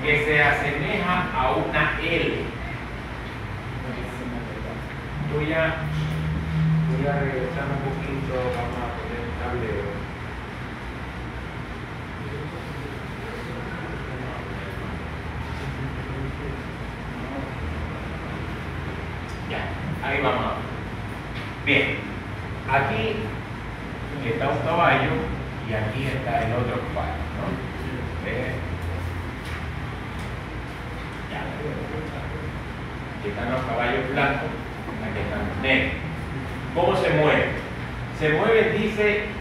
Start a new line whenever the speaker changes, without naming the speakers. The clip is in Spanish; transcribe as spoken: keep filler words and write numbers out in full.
que se asemeja a una L. Voy a, voy a regresar un poquito, vamos a poner el tablero. Ya, ahí vamos. Bien, aquí está un caballo y aquí está el otro caballo, ¿no? ¿Ves? Ya. Aquí están los caballos blancos, aquí están los negros. ¿Cómo se mueve? Se mueve, dice,